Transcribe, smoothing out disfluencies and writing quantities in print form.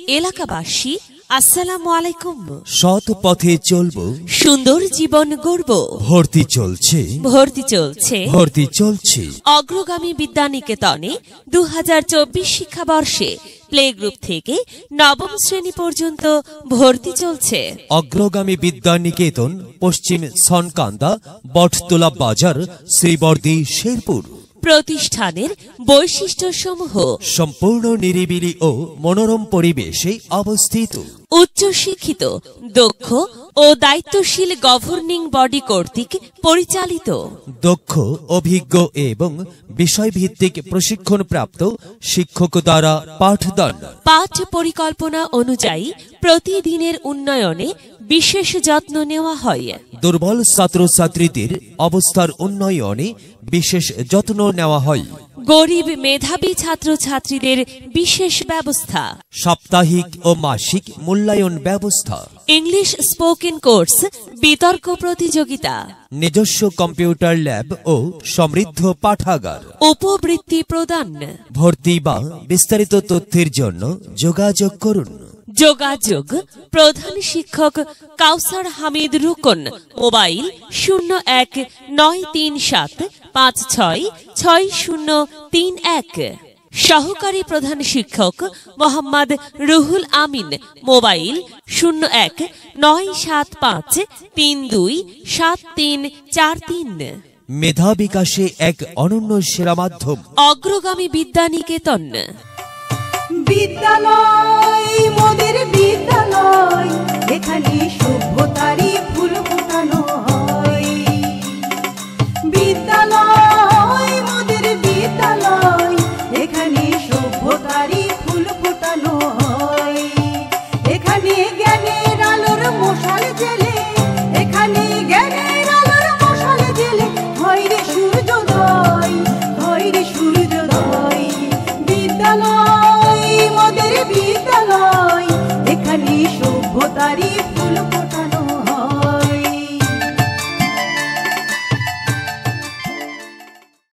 এলাকাবাসী আসসালামু আলাইকুম। সৎ পথে চলবো, সুন্দর জীবন গড়ব। ভর্তি চলছে ভর্তি চলছে অগ্রগামী বিদ্যানিকেতনে 2024 শিক্ষাবর্ষে প্লে গ্রুপ থেকে নবম শ্রেণী পর্যন্ত ভর্তি চলছে। অগ্রগামী বিদ্যানিকেতন, পশ্চিম সনকান্দা, বটতলা বাজার, শ্রীবর্দী, শেরপুর। প্রতিষ্ঠানের বৈশিষ্ট্যসমূহ: সম্পূর্ণ নিরিবিলি ও মনোরম পরিবেশে অবস্থিত, উচ্চশিক্ষিত, দক্ষ ও দায়িত্বশীল গভর্নিং বডি কর্তৃক পরিচালিত, দক্ষ, অভিজ্ঞ এবং বিষয়ভিত্তিক প্রশিক্ষণপ্রাপ্ত শিক্ষক দ্বারা পাঠদান। পাঠ পরিকল্পনা অনুযায়ী প্রতিদিনের উন্নয়নে বিশেষ যত্ন নেওয়া হয়। দুর্বল ছাত্রছাত্রীদের অবস্থার উন্নয়নে বিশেষ যত্ন নেওয়া হয়। গরিব মেধাবী ছাত্রছাত্রীদের বিশেষ ব্যবস্থা। সাপ্তাহিক ও মাসিক মূল্যায়ন ব্যবস্থা। ইংলিশ স্পোকেন কোর্স, বিতর্ক প্রতিযোগিতা, নিজস্ব কম্পিউটার ল্যাব ও সমৃদ্ধ পাঠাগার। উপবৃত্তি প্রদান। ভর্তি বা বিস্তারিত তথ্যের জন্য যোগাযোগ করুন। যোগাযোগ: প্রধান শিক্ষক কাউসার হামিদ রুকন, মোবাইল 019375666031, সহকারী প্রধান শিক্ষক মোহাম্মদ রুহুল আমিন, মোবাইল 019753273743। মেধা বিকাশে এক অনন্য সেরা মাধ্যম অগ্রগামী বিদ্যানিকেতন। বিদ্যালয় মোদের বিদ্যালয়, এখানে সভ্যতারই ফুল ফোটানো হয়। বিদ্যালয় মোদের বিদ্যালয়, এখানে সভ্যতারই ফুল ফোটানো হয়। এখানে জ্ঞানের আলোর মশাল জেলে, এখানে জ্ঞানের আলোর মশাল জেলে হয় রে সূর্যোদয়, হয় রে সূর্যোদয়। বিদ্যালয় মোদের বিদ্যালয়, এখানে সভ্যতারই ফুল